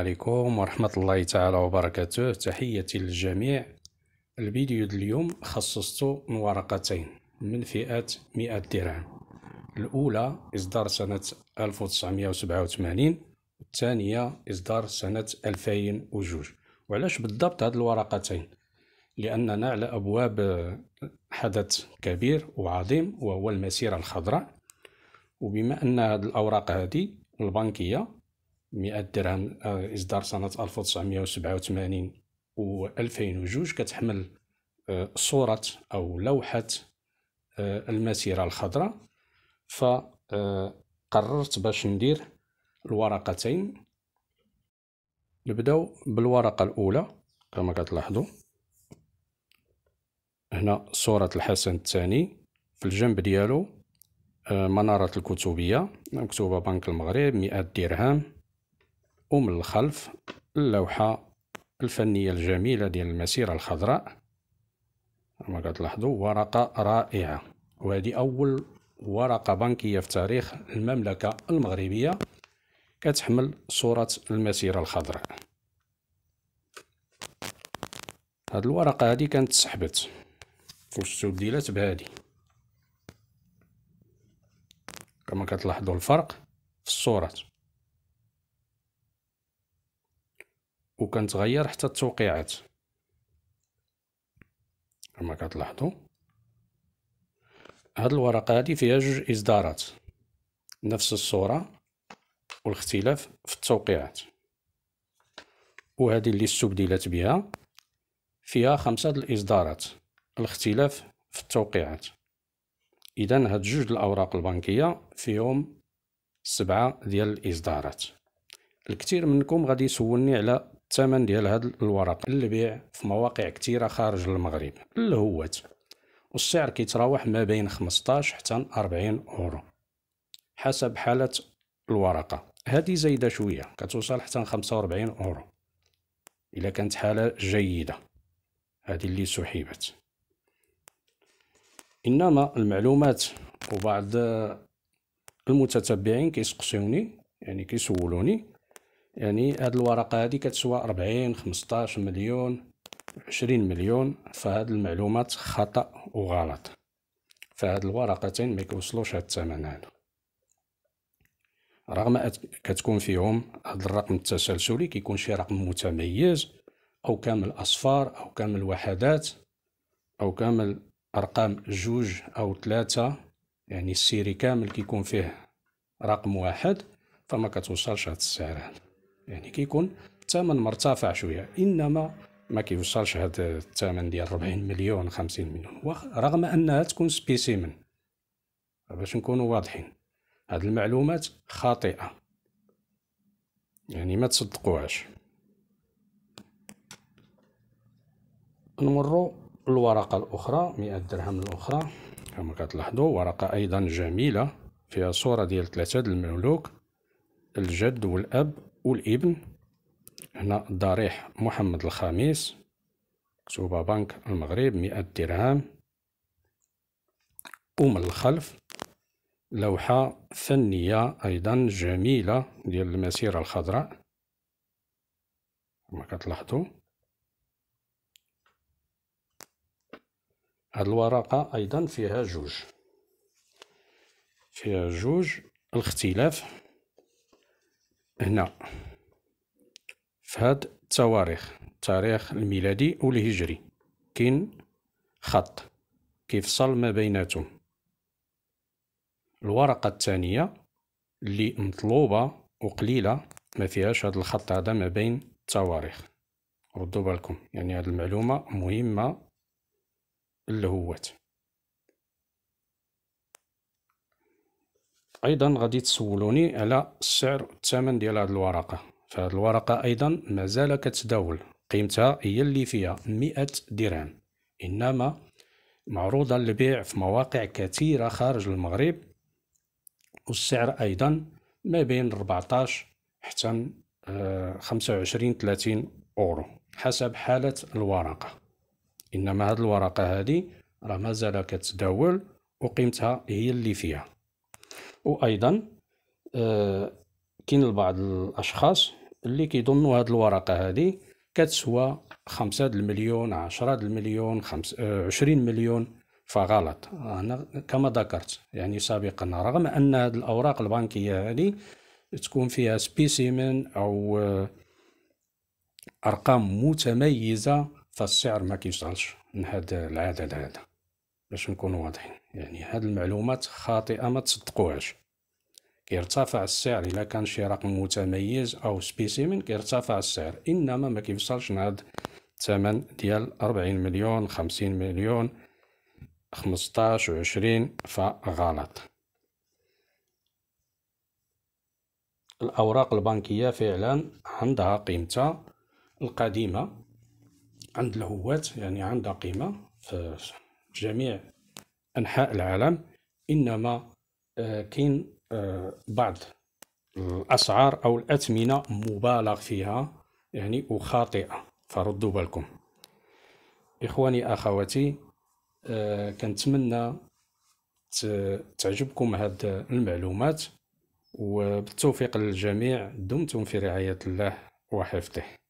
عليكم ورحمة الله تعالى وبركاته. تحياتي للجميع. الفيديو ديال اليوم خصصته من ورقتين من فئة 100 درهم. الأولى إصدار سنة 1987 والثانية إصدار سنة 2002. وعلاش بالضبط هاد الورقتين؟ لأننا على أبواب حدث كبير وعظيم وهو المسيرة الخضراء، وبما أن هاد الأوراق هذه البنكية 100 درهم إصدار سنة 1987 و 2002 كتحمل صورة أو لوحة المسيرة الخضراء، فقررت باش ندير الورقتين. نبداو بالورقة الأولى. كما كتلاحظوا هنا صورة الحسن الثاني، في الجنب ديالو منارة الكتبية مكتوبة بنك المغرب 100 درهم، ومن الخلف اللوحة الفنية الجميلة ديال المسيرة الخضراء. كما كتلاحظوا ورقة رائعة، وهذه أول ورقة بنكية في تاريخ المملكة المغربية كتحمل صورة المسيرة الخضراء. هاد الورقة هذه كانت سحبت واستبدلت بهذه. كما كتلاحظوا الفرق في الصورات، وكانت غير حتى التوقيعات. كما كتلاحظوا هاد الورقة هذه فيها جوج إصدارات، نفس الصورة والاختلاف في التوقيعات، وهذه اللي استبدلت بها فيها 5 الإصدارات، الاختلاف في التوقيعات. إذن هاد جوج الأوراق البنكية فيهم 7 ديال الإصدارات. الكثير منكم غادي يسولني على الثمن ديال هاد الورق للبيع في مواقع كثيرة خارج المغرب اللهوات، والسعر كيتراوح ما بين 15 حتى 40 أورو حسب حالة الورقة. هذه زايدة شوية كتوصل حتى 45 أورو إلا كانت حالة جيدة، هذه اللي سحبت. إنما المعلومات، وبعض المتتبعين كيسقسيوني يعني كيسولوني يعني هاد الورقة هادي كتسوى 40 15 مليون 20 مليون، فهاد المعلومات خطأ وغلط. فهاد الورقتين ما كيوصلوش هاد الثمن هذا، رغم كتكون فيهم هاد الرقم التسلسلي، كيكون شي رقم متميز أو كامل أصفار أو كامل وحدات أو كامل أرقام 2 أو 3، يعني السيري كامل كيكون فيه رقم واحد، فما كتوصلش هاد السعر هذا، يعني كيكون الثمن مرتفع شوية، إنما ما كيوصلش هاد الثمن ديال 40 مليون 50 مليون، رغم أنها تكون سبيسيمن. باش نكونوا واضحين، هاد المعلومات خاطئة، يعني ما تصدقوهاش. نمروا الورقة الأخرى 100 درهم الأخرى. كما كتلاحظوا ورقة أيضا جميلة فيها صورة ديال 3 الملوك، الجد والأب والابن. هنا الضريح محمد الخامس، مكتوبة بنك المغرب 100 درهم، ومن الخلف لوحة فنية أيضا جميلة ديال المسيرة الخضراء. كما كتلاحظوا هاد الورقة أيضا فيها جوج الاختلاف هنا في هاد التواريخ، التاريخ الميلادي والهجري، كاين خط كيفصل ما بيناتهم. الورقة الثانية اللي مطلوبة وقليلة ما فيهاش هاد الخط هذا ما بين التواريخ، ردوا بالكم، يعني هاد المعلومة مهمة اللهوات. أيضا غادي تسولوني على السعر والثمن ديال هاد الورقة. فهاد الورقة أيضا مازال كتداول، قيمتها هي اللي فيها 100 درهم، إنما معروضة للبيع في مواقع كثيرة خارج المغرب، والسعر أيضا ما بين 14 حتى 25 30 أورو حسب حالة الورقة. إنما هاد الورقة هذه راه مازال كتداول وقيمتها هي اللي فيها. وأيضا كاين بعض الأشخاص اللي كيظنوا هاد الورقة هادي كتسوى 5 المليون، 10 المليون، 20 مليون، فغلط. أنا كما ذكرت يعني سابقا، رغم أن هاد الأوراق البنكية هادي تكون فيها سبيسيمن أو أرقام متميزة، فالسعر ما كيوصلش من هذا العدد هذا، باش نكونوا واضحين. يعني هاد المعلومات خاطئة، ما تصدقوهاش. كيرتفع السعر إلا كان شي رقم متميز أو سبيسيمن، كيرتفع السعر، إنما ما كيوصلش لهاد الثمن ديال 40 مليون، 50 مليون، 15 و 20، فغلط. الأوراق البنكية فعلا عندها قيمتها القديمة عند الهواة، يعني عندها قيمة في جميع أنحاء العالم، إنما كاين بعض الأسعار أو الأثمنة مبالغ فيها يعني وخاطئة، فردوا بالكم. إخواني أخواتي، كنتمنى تعجبكم هاد المعلومات، وبالتوفيق للجميع. دمتم في رعاية الله وحفظه.